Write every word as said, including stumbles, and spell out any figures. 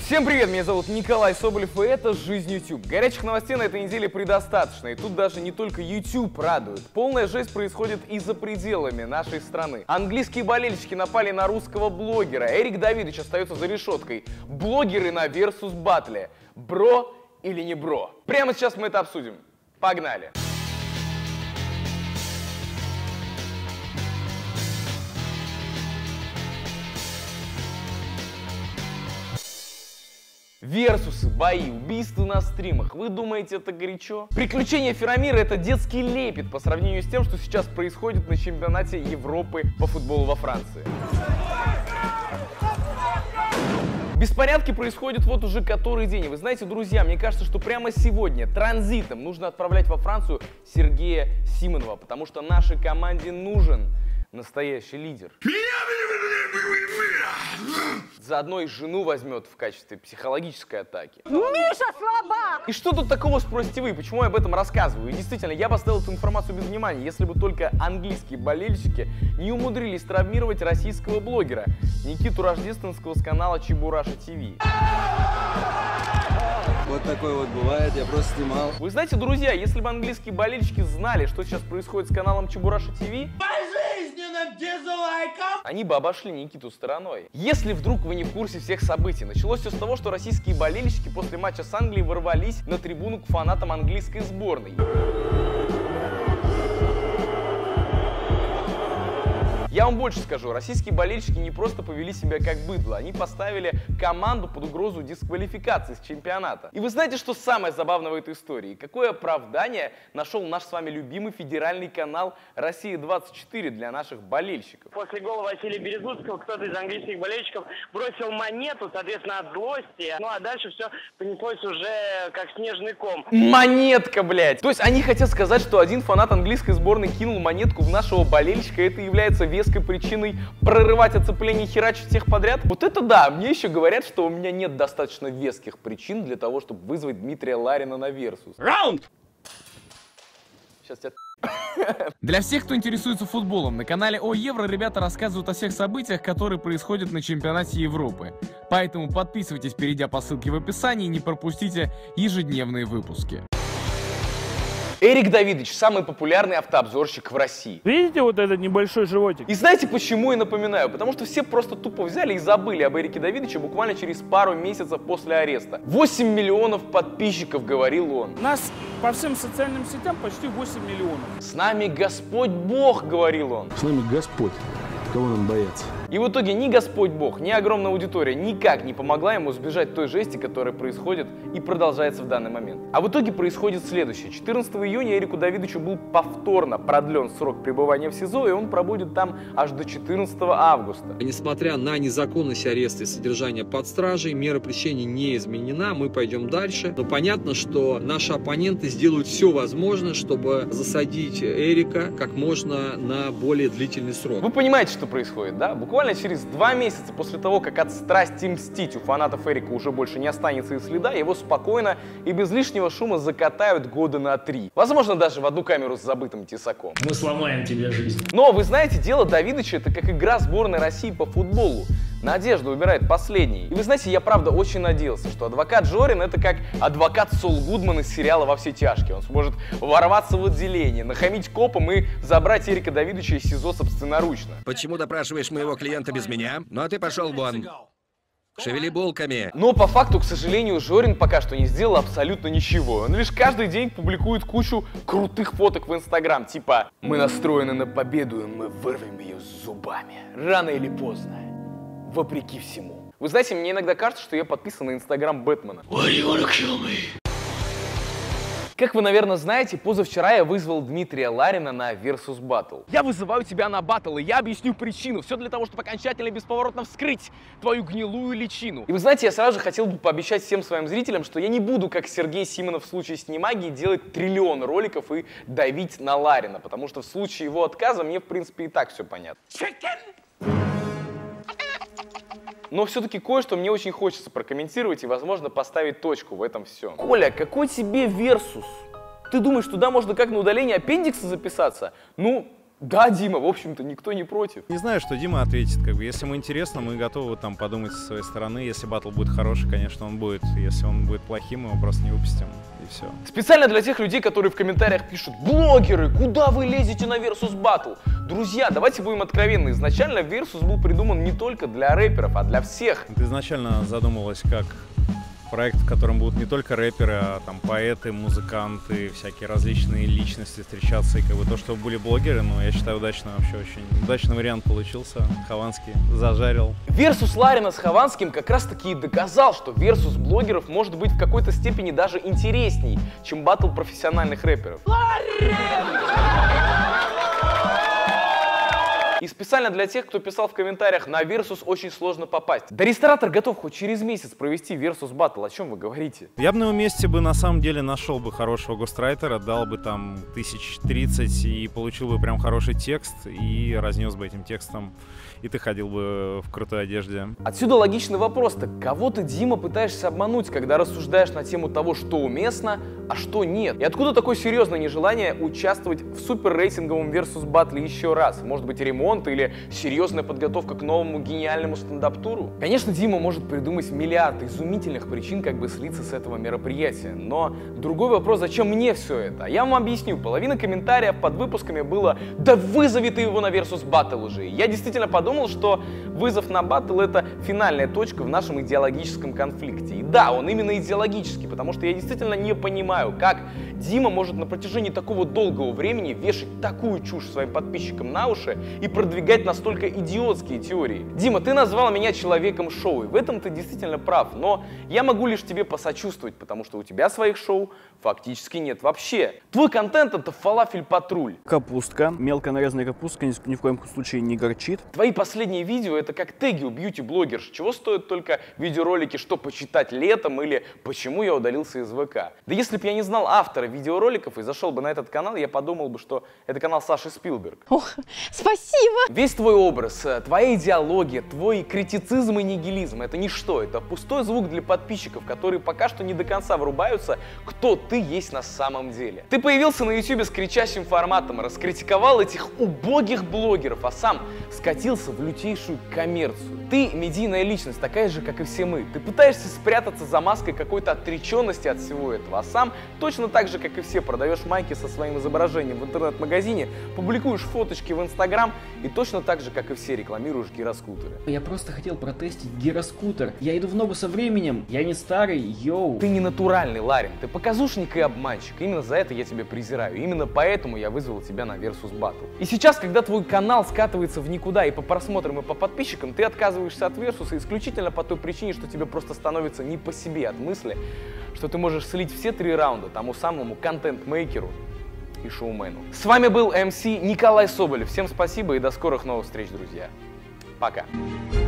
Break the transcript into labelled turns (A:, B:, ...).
A: Всем привет, меня зовут Николай Соболев, и это «Жизнь YouTube». Горячих новостей на этой неделе предостаточно, и тут даже не только YouTube радует. Полная жесть происходит и за пределами нашей страны. Английские болельщики напали на русского блогера. Эрик Давидыч остается за решеткой. Блогеры на Versus баттле. Бро или не бро? Прямо сейчас мы это обсудим. Погнали! Версусы, бои, убийства на стримах. Вы думаете, это горячо? Приключения Феромира — это детский лепет по сравнению с тем, что сейчас происходит на чемпионате Европы по футболу во Франции. Беспорядки происходят вот уже который день. И вы знаете, друзья, мне кажется, что прямо сегодня транзитом нужно отправлять во Францию Сергея Симонова, потому что нашей команде нужен настоящий лидер. Заодно и жену возьмет в качестве психологической атаки.
B: Миша слабак!
A: И что тут такого, спросите вы, почему я об этом рассказываю? И действительно, я бы оставил эту информацию без внимания, если бы только английские болельщики не умудрились травмировать российского блогера Никиту Рождественского с канала Чебураша ТВ.
C: Вот такой вот бывает, я просто снимал.
A: Вы знаете, друзья, если бы английские болельщики знали, что сейчас происходит с каналом Чебураша ТВ, они бы обошли Никиту стороной. Если вдруг вы не в курсе всех событий, началось все с того, что российские болельщики после матча с Англией ворвались на трибуну к фанатам английской сборной. Я вам больше скажу, российские болельщики не просто повели себя как быдло, они поставили команду под угрозу дисквалификации с чемпионата. И вы знаете, что самое забавное в этой истории? Какое оправдание нашел наш с вами любимый федеральный канал Россия двадцать четыре для наших болельщиков?
D: После гола Василия Березутского кто-то из английских болельщиков бросил монету, соответственно, от злости. Ну а дальше все понеслось уже как снежный ком.
A: Монетка, блядь! То есть они хотят сказать, что один фанат английской сборной кинул монетку в нашего болельщика, и это является веской причиной прорывать оцепление и херачить всех подряд? Вот это да! Мне еще говорят, что у меня нет достаточно веских причин для того, чтобы вызвать Дмитрия Ларина на Versus. Раунд! Сейчас тебя... Для всех, кто интересуется футболом, на канале О Евро ребята рассказывают о всех событиях, которые происходят на чемпионате Европы. Поэтому подписывайтесь, перейдя по ссылке в описании, и не пропустите ежедневные выпуски. Эрик Давидыч — самый популярный автообзорщик в России.
E: Видите вот этот небольшой животик?
A: И знаете, почему я напоминаю? Потому что все просто тупо взяли и забыли об Эрике Давидыче буквально через пару месяцев после ареста. восемь миллионов подписчиков, говорил он.
E: Нас по всем социальным сетям почти восемь миллионов.
A: С нами Господь Бог, говорил он.
F: С нами Господь. Кого нам бояться?
A: И в итоге ни Господь Бог, ни огромная аудитория никак не помогла ему сбежать той жести, которая происходит и продолжается в данный момент. А в итоге происходит следующее. четырнадцатого июня Эрику Давидычу был повторно продлен срок пребывания в СИЗО, и он пробудет там аж до четырнадцатого августа.
G: Несмотря на незаконность ареста и содержания под стражей, мера пресечения не изменена, мы пойдем дальше. Но понятно, что наши оппоненты сделают все возможное, чтобы засадить Эрика как можно на более длительный срок.
A: Вы понимаете, что происходит, да? Буквально через два месяца после того, как от страсти мстить у фанатов Эрика уже больше не останется и следа, его спокойно и без лишнего шума закатают года на три. Возможно, даже в одну камеру с забытым тесаком.
H: Мы сломаем тебе жизнь.
A: Но, вы знаете, дело Давидыча — это как игра сборной России по футболу. Надежда убирает последний. И вы знаете, я правда очень надеялся, что адвокат Жорин — это как адвокат Сол Гудман из сериала «Во все тяжкие». Он сможет ворваться в отделение, нахамить копам и забрать Эрика Давидыча из СИЗО собственноручно.
I: Почему допрашиваешь моего клиента без меня? Ну а ты пошел вон. Шевели булками.
A: Но по факту, к сожалению, Жорин пока что не сделал абсолютно ничего. Он лишь каждый день публикует кучу крутых фоток в Инстаграм, типа «Мы настроены на победу, и мы вырвем ее зубами. Рано или поздно. Вопреки всему». Вы знаете, мне иногда кажется, что я подписан на Инстаграм Бэтмена. Как вы, наверное, знаете, позавчера я вызвал Дмитрия Ларина на Versus Battle. Я вызываю тебя на баттл, и я объясню причину. Все для того, чтобы окончательно и бесповоротно вскрыть твою гнилую личину. И вы знаете, я сразу же хотел бы пообещать всем своим зрителям, что я не буду, как Сергей Симонов в случае с Немагией, делать триллион роликов и давить на Ларина, потому что в случае его отказа мне, в принципе, и так все понятно. Но все-таки кое-что мне очень хочется прокомментировать и, возможно, поставить точку в этом всем. Коля, какой тебе Versus? Ты думаешь, туда можно как на удаление аппендикса записаться? Ну, Да, Дима, в общем-то, никто не против.
B: Не знаю, что Дима ответит. Как бы, если ему интересно, мы готовы там подумать со своей стороны. Если батл будет хороший, конечно, он будет. Если он будет плохим, мы его просто не выпустим. И все.
A: Специально для тех людей, которые в комментариях пишут: блогеры, куда вы лезете на Versus Battle? Друзья, давайте будем откровенны. Изначально Versus был придуман не только для рэперов, а для всех.
B: Это изначально задумывалось как проект, в котором будут не только рэперы, а там поэты, музыканты, всякие различные личности встречаться. И как бы то, что были блогеры, но я считаю, удачно вообще, очень удачный вариант получился. Хованский зажарил.
A: Versus Ларина с Хованским как раз таки и доказал, что Versus блогеров может быть в какой-то степени даже интересней, чем баттл профессиональных рэперов. И специально для тех, кто писал в комментариях: на Versus очень сложно попасть. Да ресторатор готов хоть через месяц провести Versus Battle. О чем вы говорите?
B: Я бы на его месте бы на самом деле нашел бы хорошего гострайтера, дал бы там тысяч тридцать и получил бы прям хороший текст и разнес бы этим текстом. И ты ходил бы в крутой одежде.
A: Отсюда логичный вопрос: так кого ты, Дима, пытаешься обмануть, когда рассуждаешь на тему того, что уместно, а что нет? И откуда такое серьезное нежелание участвовать в суперрейтинговом Versus Battle еще раз? Может быть, ремонт или серьезная подготовка к новому гениальному стендап-туру? Конечно, Дима может придумать миллиард изумительных причин, как бы слиться с этого мероприятия. Но другой вопрос: зачем мне все это? Я вам объясню. Половина комментариев под выпусками было: да вызови ты его на Versus Battle уже. Я действительно подумал, Думал, что вызов на баттл — это финальная точка в нашем идеологическом конфликте. И да, он именно идеологический, потому что я действительно не понимаю, как Дима может на протяжении такого долгого времени вешать такую чушь своим подписчикам на уши и продвигать настолько идиотские теории. Дима, ты назвал меня человеком шоу, и в этом ты действительно прав, но я могу лишь тебе посочувствовать, потому что у тебя своих шоу фактически нет вообще. Твой контент — это фалафель-патруль.
H: Капустка, мелко нарезанная капустка ни, ни в коем случае не горчит.
A: Твои последние видео — это как теги у бьюти-блогерш. Чего стоят только видеоролики «Что почитать летом» или «Почему я удалился из ВК». Да если бы я не знал автора видеороликов и зашел бы на этот канал, я подумал бы, что это канал Саши Спилберг.
J: Ох, спасибо!
A: Весь твой образ, твоя идеология, твой критицизм и нигилизм — это ничто. Это пустой звук для подписчиков, которые пока что не до конца врубаются, кто ты есть на самом деле. Ты появился на ютубе с кричащим форматом, раскритиковал этих убогих блогеров, а сам скатился в лютейшую коммерцию. Ты медийная личность, такая же, как и все мы. Ты пытаешься спрятаться за маской какой-то отреченности от всего этого, а сам точно так же, как и все, продаешь майки со своим изображением в интернет-магазине, публикуешь фоточки в Инстаграм и точно так же, как и все, рекламируешь гироскутеры.
K: Я просто хотел протестить гироскутер. Я иду в ногу со временем, я не старый, йоу.
A: Ты не натуральный, Ларин, ты показушник и обманщик. Именно за это я тебя презираю. Именно поэтому я вызвал тебя на Versus Battle. И сейчас, когда твой канал скатывается в никуда и по просмотрам, и по подписчикам, ты отказываешься от Versus исключительно по той причине, что тебе просто становится не по себе от мысли, что ты можешь слить все три раунда тому самому контент-мейкеру и шоумену. С вами был эм си Николай Соболев. Всем спасибо и до скорых новых встреч, друзья. Пока.